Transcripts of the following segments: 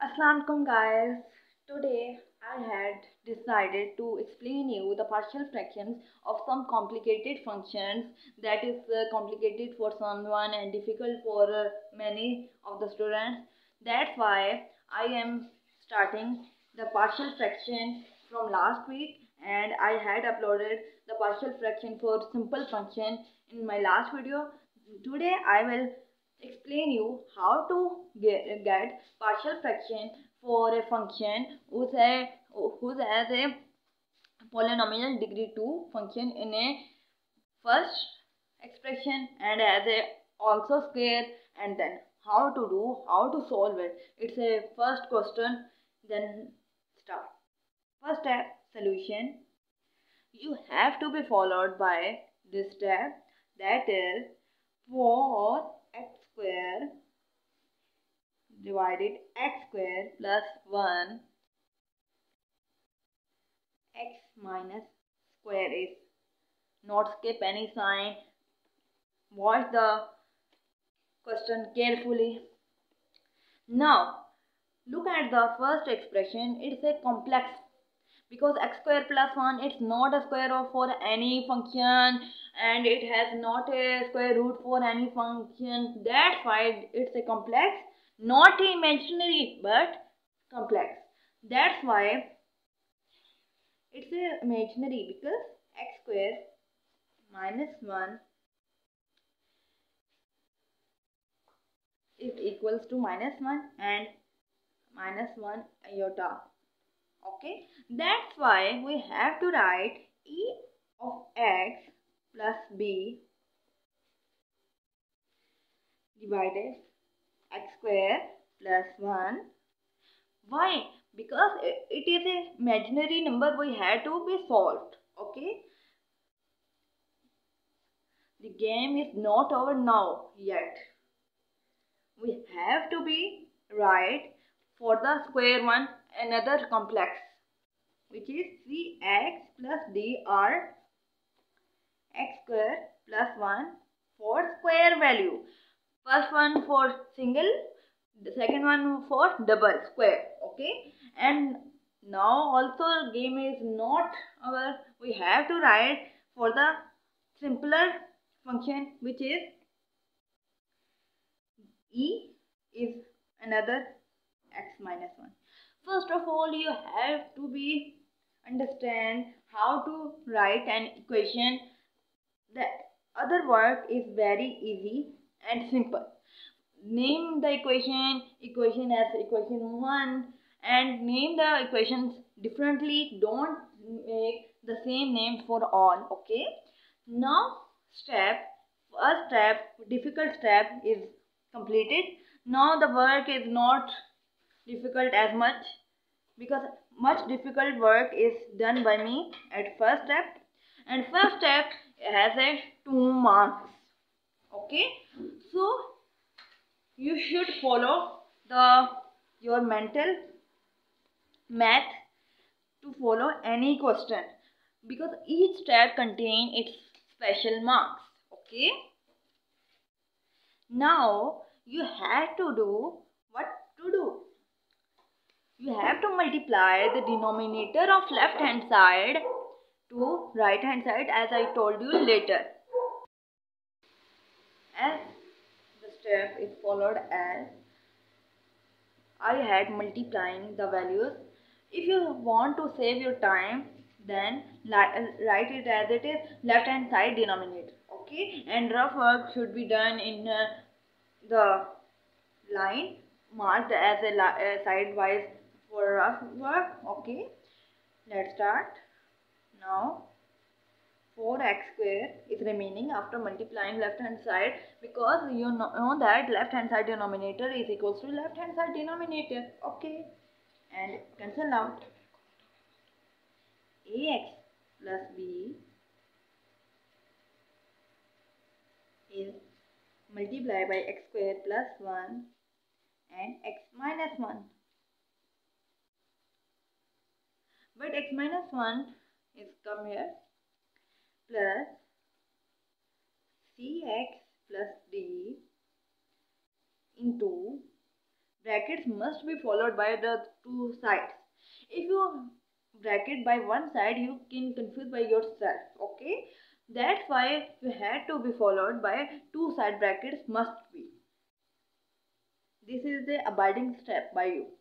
Assalamualaikum guys. Today I had decided to explain you the partial fractions of some complicated functions that is complicated for someone and difficult for many of the students. That's why I am starting the partial fraction from last week, and I had uploaded the partial fraction for simple function in my last video. Today I will explain you how to get partial fraction for a function whose has a polynomial degree 2 function in a first expression and as a also square, and then how to solve it. It's a first question. Then start. First step, solution. You have to be followed by this step, that is 4x square divided x square plus 1 x minus square is not skip any sign. Watch the question carefully. Now look at the first expression. It's a complex because x square plus 1, it's not a square of for any function, and it has not a square root for any function. That's why it's a complex, not imaginary but complex. That's why it's a imaginary, because x square minus 1 is equals to minus 1 and minus 1 iota. Okay, that's why we have to write e of x plus b divided x square plus 1. Why? Because it is a imaginary number, we have to be solved. Okay, the game is not over now yet. We have to be right for the square one, another complex, which is cx plus dr x square plus 1 for square value. First one for single, the second one for double square. Okay, and now also game is not over. We have to write for the simpler function, which is e is another x minus 1. First of all, you have to be understand how to write an equation. The other work is very easy and simple. Name the equation as equation 1, and name the equations differently. Don't make the same name for all. Okay, now first step, difficult step is completed. Now the work is not difficult as much, because much difficult work is done by me at first step, and first step has a 2 marks. Okay, so you should follow your mental math to follow any question, because each step contain its special marks. Okay, now you have to do what to do. You have to multiply the denominator of left hand side to right hand side, as I told you later. As the step is followed as I had multiplying the values. If you want to save your time, then write it as it is, left hand side denominator. Okay, and rough work should be done in the line marked as a sidewise for rough work. Okay, let's start. Now 4x square is remaining after multiplying left hand side, because you know that left hand side denominator is equals to left hand side denominator. Okay, and cancel out. Ax plus b is multiplied by x square plus 1 and x minus 1. But x minus 1 is come here, plus cx plus d into brackets must be followed by the two sides. If you bracket by one side, you can confuse by yourself. Okay, that's why you had to be followed by two side brackets must be. This is the abiding step by you.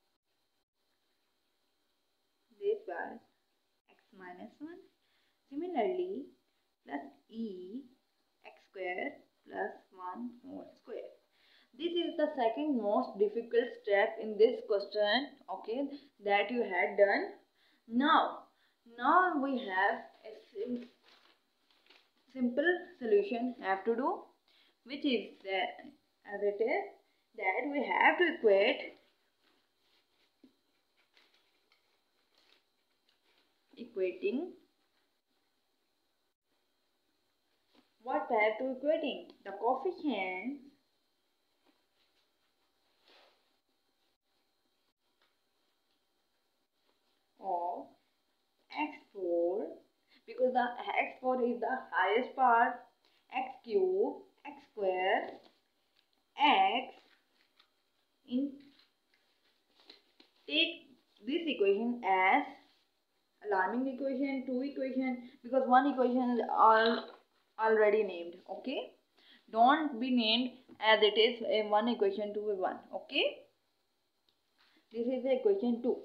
This was x minus 1. Similarly, plus e x square plus 1 whole square. This is the second most difficult step in this question, okay, that you had done. Now we have a simple solution have to do, which is that as it is that we have to equating what we have to equating the coefficient of x4, because the x4 is the highest part, x cube, x square, x in, take this equation as alarming equation, 2 equation, because 1 equation is already named. Okay, don't be named as it is a 1 equation 2 with 1. Okay, this is the equation 2.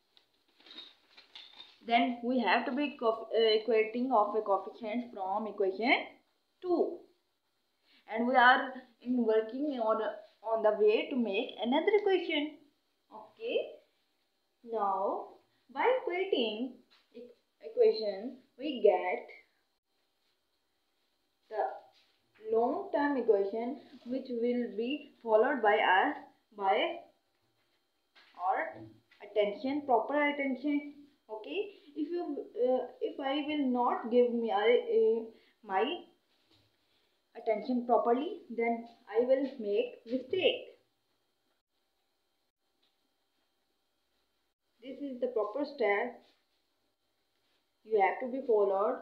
Then we have to be equating of a coefficient from equation 2, and we are working on the way to make another equation. Okay, now by equating equation we get the long term equation, which will be followed by us by our attention, proper attention. Okay, if I will not give me my attention properly, then I will make mistake. This is the proper step you have to be followed,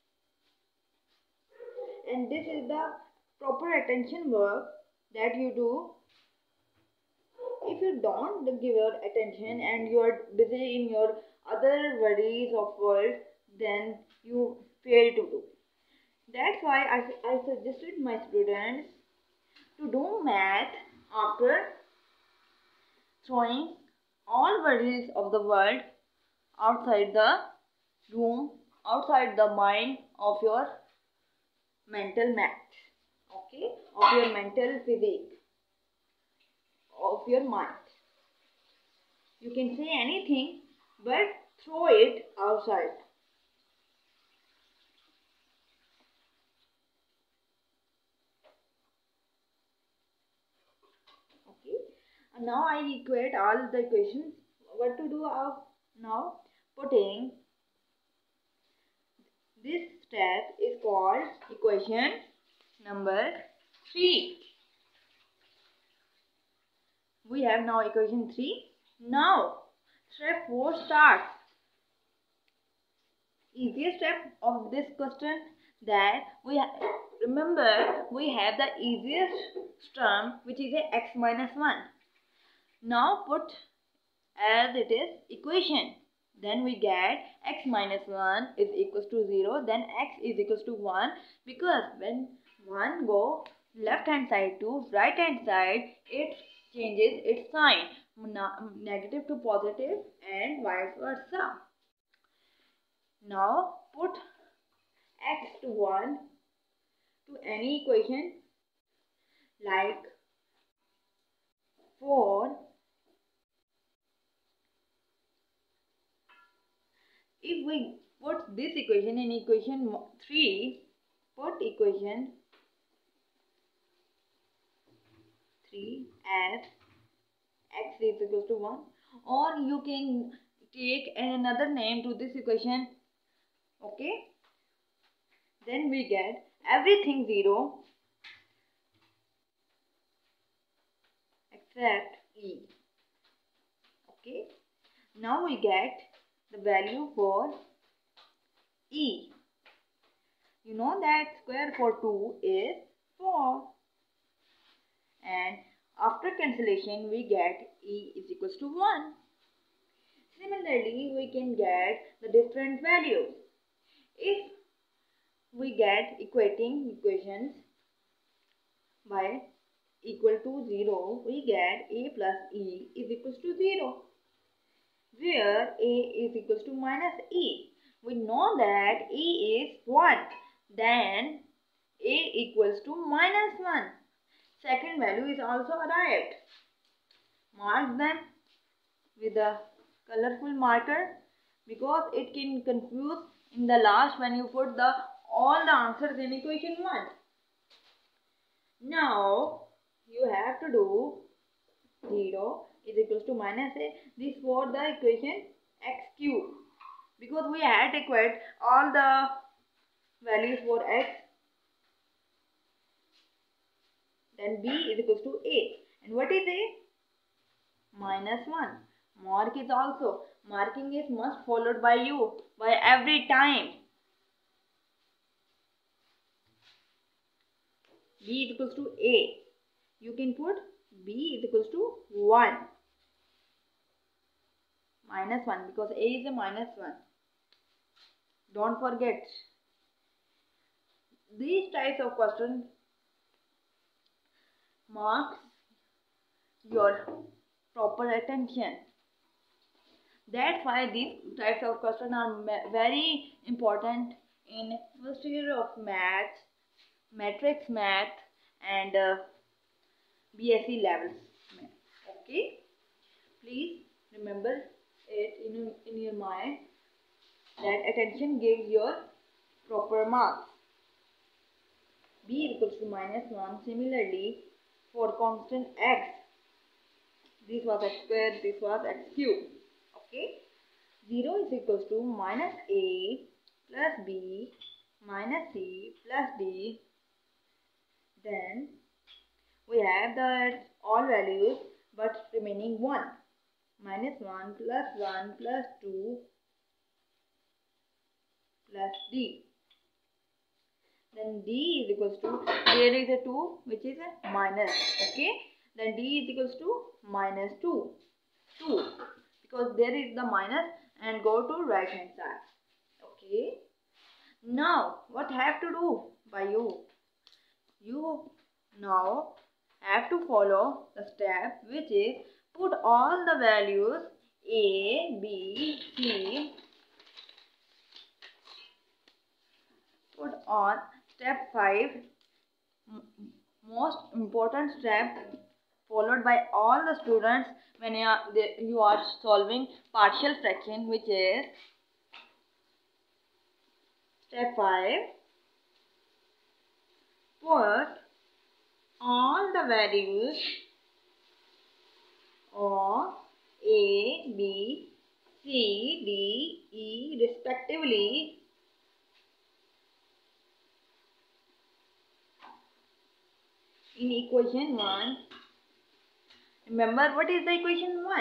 and this is the proper attention work that you do. If you don't give your attention and you are busy in your other worries of world, then you fail to do. That's why I suggested my students to do math after throwing all worries of the world outside the room, outside the mind of your mental math, okay, of your mental physique, of your mind. You can say anything, but throw it outside. Okay, and now I equate all the equations. What to do now? Putting this step is called equation number 3. We have now equation 3. Now step 4 starts. Easiest step of this question that remember we have the easiest term, which is a x minus 1. Now put as it is equation. Then we get x minus 1 is equals to 0. Then x is equals to 1, because when 1 go left hand side to right hand side, it changes its sign, negative to positive and vice versa. Now put x to 1 to any equation like 4. If we put this equation in equation 3, put equation 3 as x is equal to 1, or you can take another name to this equation. Okay, then we get everything 0 except e. Okay, now we get the value for e. You know that square for 2 is 4, and After cancellation, we get E is equals to 1. Similarly, we can get the different values. If we get equating equations by equal to 0, we get A plus E is equals to 0, where A is equals to minus E. We know that E is 1, then A equals to minus 1. Second value is also arrived. Mark them with a colorful marker because it can confuse in the last when you put all the answers in equation 1. Now you have to do 0 is equals to minus A. This for the equation x cube, because we had to equate all the values for x. Then B is equals to A. And what is A? Minus 1. Mark is also. Marking is must followed by you by every time. B is equals to A. You can put B is equals to 1. Minus 1 because A is a minus 1. Don't forget. These types of questions marks your proper attention. That's why these types of questions are very important in first year of maths, matrix math, and BSc levels. Okay, please remember it in your mind that attention gives your proper marks. B is equals to minus 1. Similarly, for constant x, this was x squared, this was x cubed. Okay, 0 is equals to minus A plus B minus C plus D. Then we have the all values but remaining 1. Minus 1 plus 1 plus 2 plus D. Then D is equals to, there is a 2 which is a minus. Okay, then D is equals to minus 2. Because there is the minus and go to right hand side. Okay, now what have to do by you? You now have to follow the step, which is put all the values A, B, C, put on step 5, most important step followed by all the students when you are solving partial fraction, which is step 5. Put all the values of A, B, C, D, E respectively in equation 1. Remember what is the equation 1?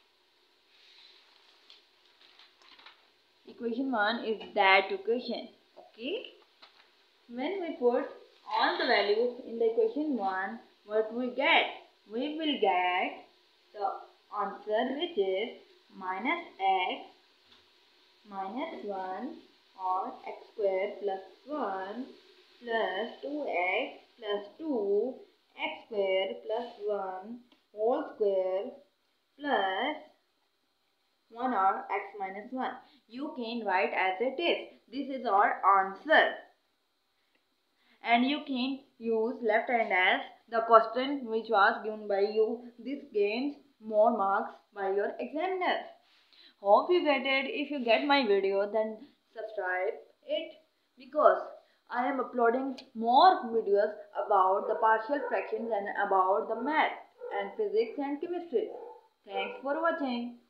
Equation 1 is that equation. Okay. When we put all the values in the equation 1, what we get? We will get the answer, which is minus x minus 1 or x squared plus 1 plus 2x plus 2 x squared plus 1 whole square plus 1 or x minus 1. You can write as it is. This is our answer. And you can use left hand as the question which was given by you. This gains more marks by your examiner. Hope you get it. If you get my video, then subscribe it, because I am uploading more videos about the partial fractions and about the math and physics and chemistry. Thanks for watching.